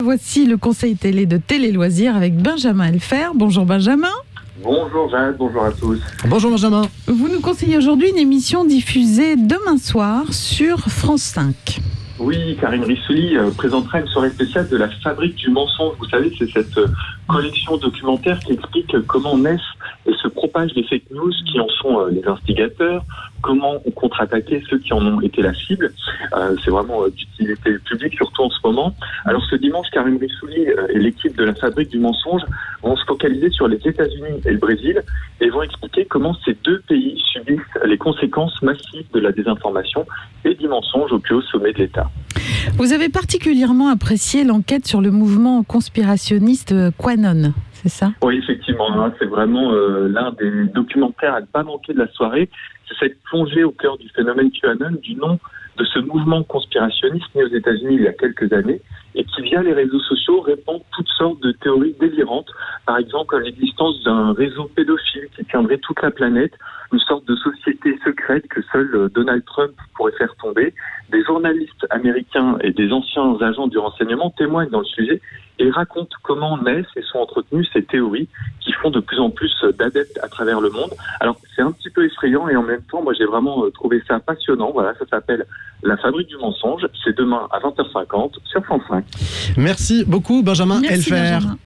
Voici le conseil télé de Télé Loisirs avec Benjamin Elfer. Bonjour Benjamin. Bonjour Jade, bonjour à tous. Bonjour Benjamin. Vous nous conseillez aujourd'hui une émission diffusée demain soir sur France 5. Oui, Karine Rissouli présentera une soirée spéciale de la Fabrique du mensonge. Vous savez, c'est cette collection documentaire qui explique comment naissent et se propagent les fake news, qui en sont les instigateurs, comment on contre-attaquait ceux qui en ont été la cible. C'est vraiment d'utilité publique, surtout en ce moment. Alors ce dimanche, Karine Rissouli et l'équipe de la Fabrique du mensonge vont se focaliser sur les États-Unis et le Brésil et vont expliquer comment ces deux pays subissent les conséquences massives de la désinformation et du mensonge au plus haut sommet de l'État. Vous avez particulièrement apprécié l'enquête sur le mouvement conspirationniste QAnon, c'est ça? Oui, effectivement, hein, c'est vraiment l'un des documentaires à ne pas manquer de la soirée. C'est cette plongée au cœur du phénomène QAnon, du nom de ce mouvement conspirationniste né aux États-Unis il y a quelques années et qui, via les réseaux sociaux, répand toutes sortes de théories délirantes. Par exemple, l'existence d'un réseau pédophile qui tiendrait toute la planète, une sorte de société secrète que seul Donald Trump pourrait faire tomber. Des journalistes américains et des anciens agents du renseignement témoignent dans le sujet et racontent comment naissent et sont entretenues ces théories qui font de plus en plus d'adeptes à travers le monde. Alors, c'est un petit peu effrayant et en même temps, moi, j'ai vraiment trouvé ça passionnant. Voilà, ça s'appelle La Fabrique du mensonge. C'est demain à 20h50 sur France 5. Merci beaucoup Benjamin Elfer. Benjamin.